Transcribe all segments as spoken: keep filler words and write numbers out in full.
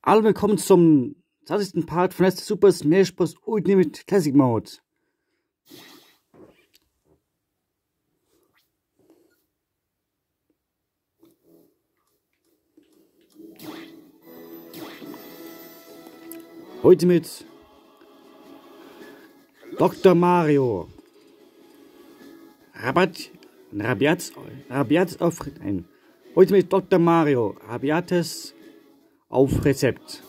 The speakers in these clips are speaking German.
Hallo, willkommen zum zwanzigsten Part von Let's Super Smash Bros. Ultimate Classic Mode. Heute mit Doktor Mario. Rabat, Rabiats, Rabiats auf, nein. Heute mit Doktor Mario. Rabiates auf Rezept.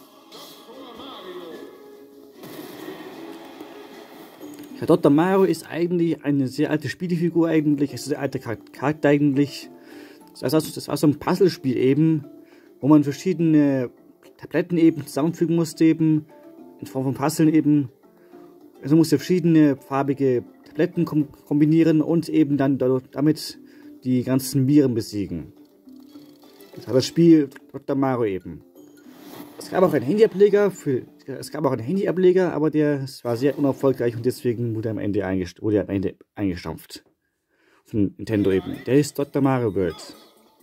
Ja, Doktor Mario ist eigentlich eine sehr alte Spielfigur eigentlich. Es ist ein alter Charakter eigentlich. Das war, das war so ein Puzzlespiel eben, wo man verschiedene Tabletten eben zusammenfügen musste eben, in Form von Puzzlen eben. Also musste verschiedene farbige Tabletten kom kombinieren und eben dann damit die ganzen Viren besiegen. Das war das Spiel Doktor Mario eben. Es gab auch einen Handyableger für, es gab auch einen Handyableger, aber der war sehr unerfolgreich und deswegen wurde er am Ende, eingest wurde er am Ende eingestampft. Von Nintendo eben. Der ist Doktor Mario World.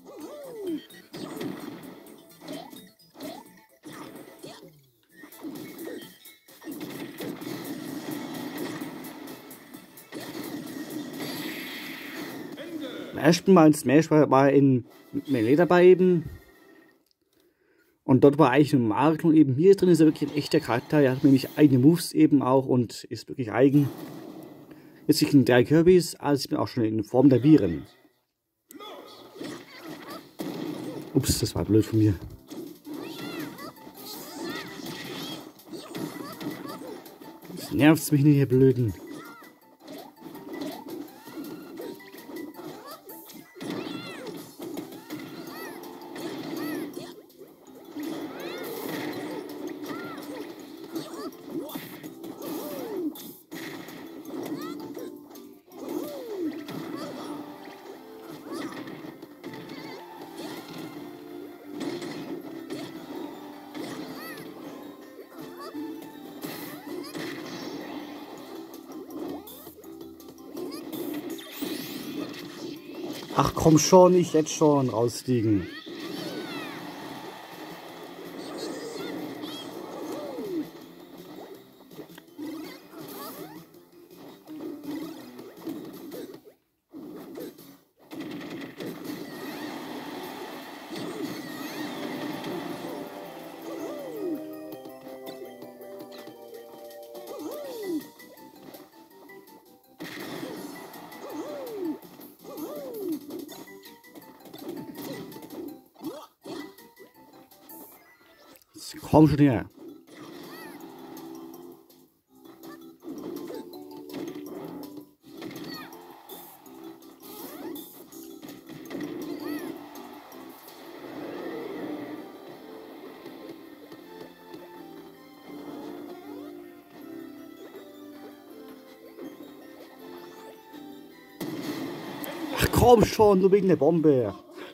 Beim ersten Mal in Smash war, war in Melee dabei eben. Und dort war eigentlich ein Mario eben. Hier drin ist er wirklich ein echter Charakter. Er hat nämlich eigene Moves eben auch und ist wirklich eigen. Jetzt sind drei Kirbys, alles ist auch schon in Form der Viren. Ups, das war blöd von mir. Jetzt nervt's mich nicht, ihr Blöden. Ach komm schon, nicht jetzt schon rausfliegen. Komm schon her. Ach komm schon, nur wegen der Bombe.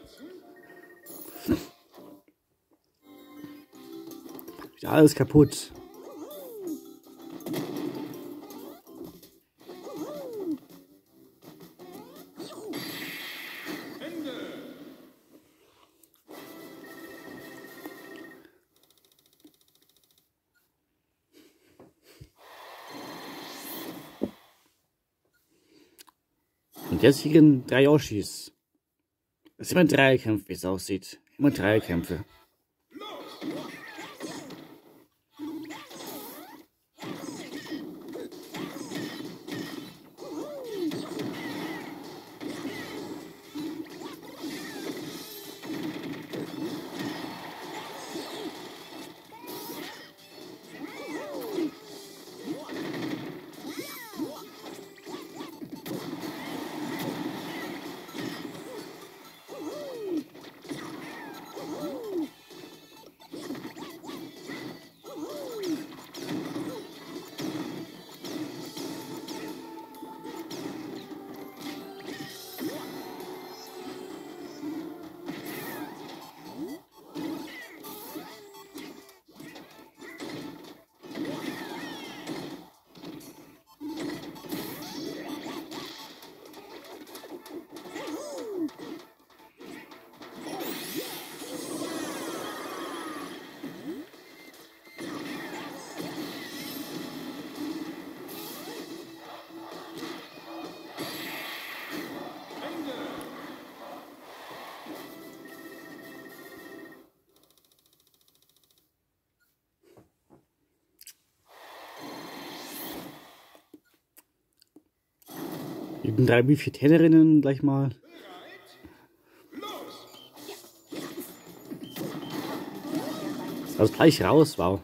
Alles kaputt. Und jetzt hier drei Yoshis. Das sind immer drei Kämpfe, wie es aussieht. Immer drei Kämpfe. Eben drei Bifitäterinnen gleich mal. Also gleich raus, wow.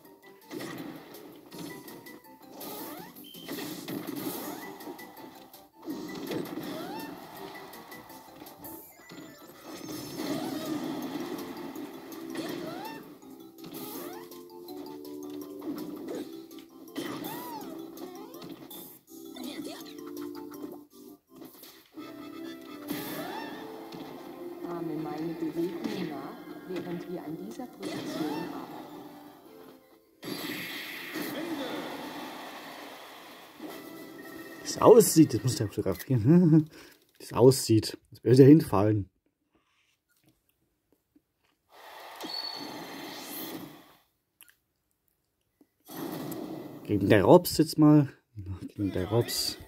Ahme meine Bewegungen nach, während wir an dieser Position arbeiten. Wie es aussieht, das muss ich ja fotografieren. Wie es aussieht, das würde ja hinfallen. Gegen der Robs jetzt mal. Gegen der Robs.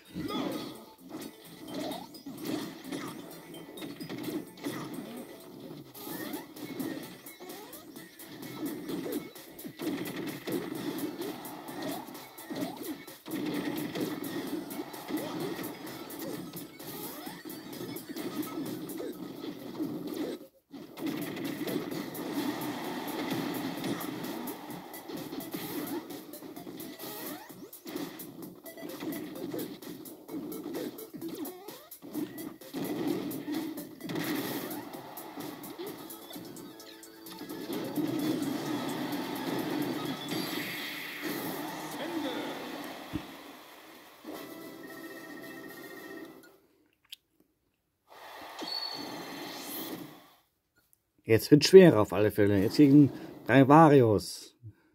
Jetzt wird schwerer auf alle Fälle. Jetzt gegen drei Varios.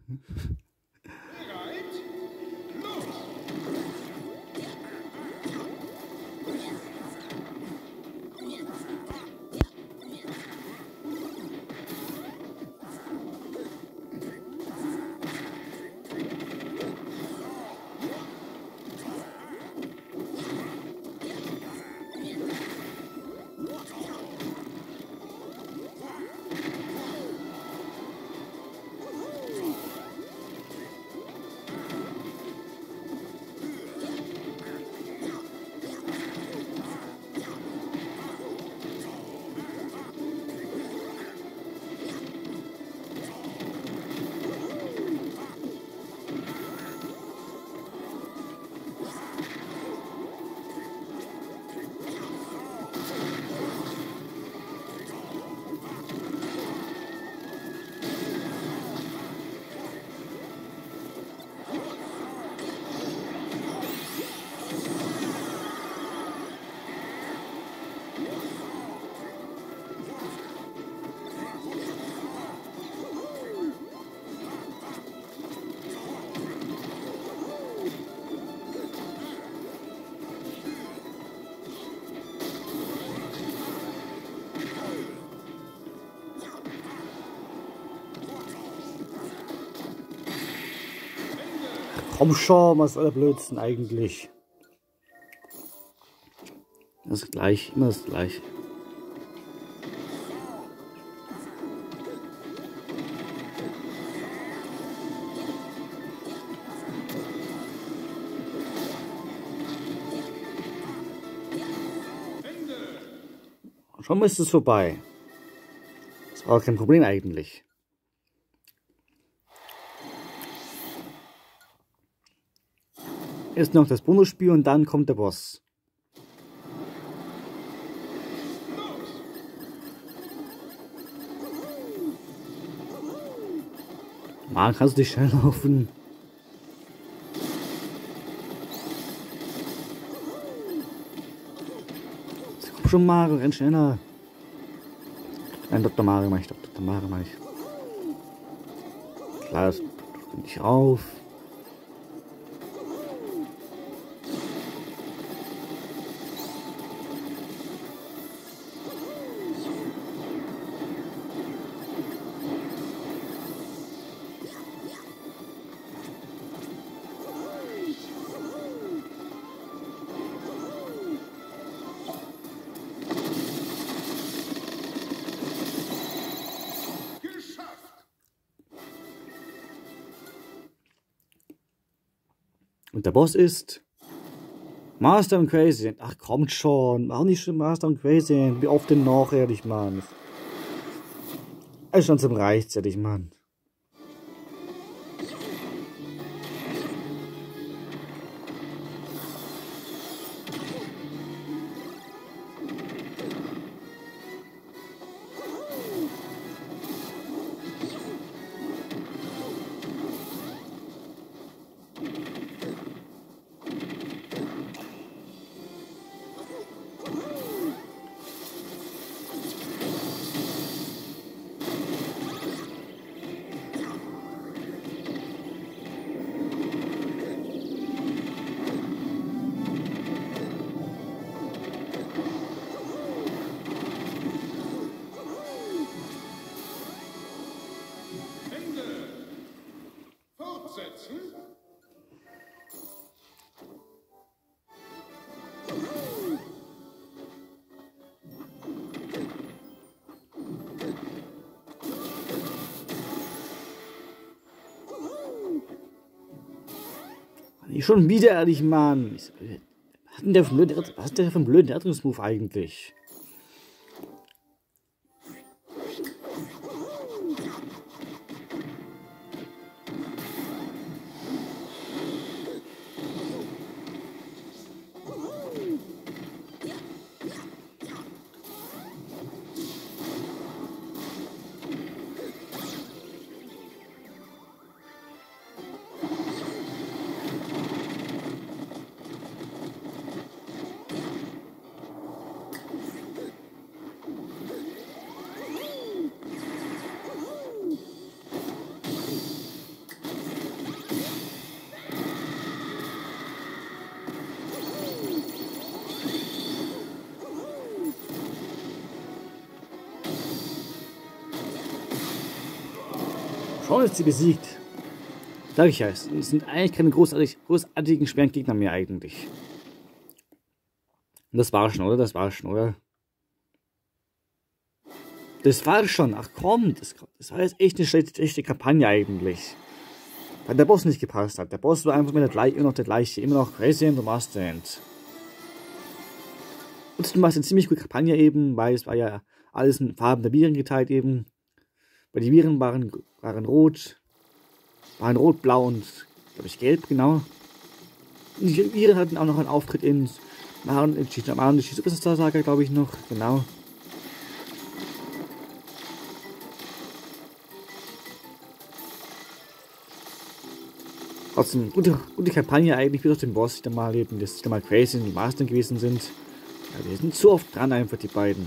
Komm schon, was ist der Blödsinn eigentlich? Das ist gleich, immer das gleiche. Schon ist es vorbei. Das war auch kein Problem eigentlich. Jetzt noch das Bonusspiel und dann kommt der Boss. Mann, kannst du nicht schnell laufen? Komm schon, Mario, renn schneller. Nein, Doktor Mario mach ich, Doktor Mario mach ich. Klar, das bringt dich auf. Und der Boss ist Master und Crazy. Ach, kommt schon. Mach nicht schon Master und Crazy. Wie oft denn noch, ehrlich, Mann. Ist schon zum Reicht, ehrlich, Mann. Schon wieder, ehrlich, Mann. Was hat denn der für einen blöden, was hat der für einen blöden Erdungsmove eigentlich? Schon ist sie besiegt. Sag ich ja, es sind eigentlich keine großartig, großartigen schweren Gegner mehr eigentlich. Und das war schon, oder? Das war schon, oder? Das war schon. Ach komm, das, das war jetzt echt eine schlechte, schlechte Kampagne eigentlich. Weil der Boss nicht gepasst hat. Der Boss war einfach immer, der, immer noch der gleiche. Immer noch Crazy and the Master Hand. Und du machst eine ziemlich gute Kampagne eben, weil es war ja alles in Farben der Viren geteilt eben. Weil die Viren waren, waren rot, waren rot, blau und, glaube ich, gelb, genau. Und die Viren hatten auch noch einen Auftritt in Mario und Superstar Saga, glaube ich, noch, genau. Trotzdem, gute, gute Kampagne eigentlich, bis auf den Boss, die da mal eben, das da mal Crazy und die Master gewesen sind. Ja, wir sind zu oft dran, einfach die beiden.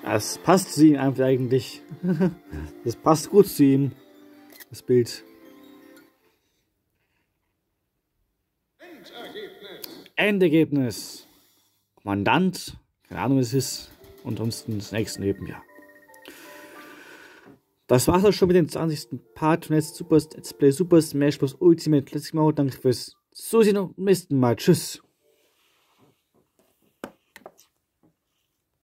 Das passt zu ihm einfach eigentlich. Das passt gut zu ihm, das Bild. Endergebnis. Endergebnis. Kommandant, keine Ahnung, was es ist. Und ansonsten das nächste Leben, ja. Das war's auch schon mit dem zwanzigsten Part von Let's Super Let's Play Super Smash Bros. Ultimate Classic Mode. Danke fürs Zusehen und bis zum nächsten Mal. Tschüss.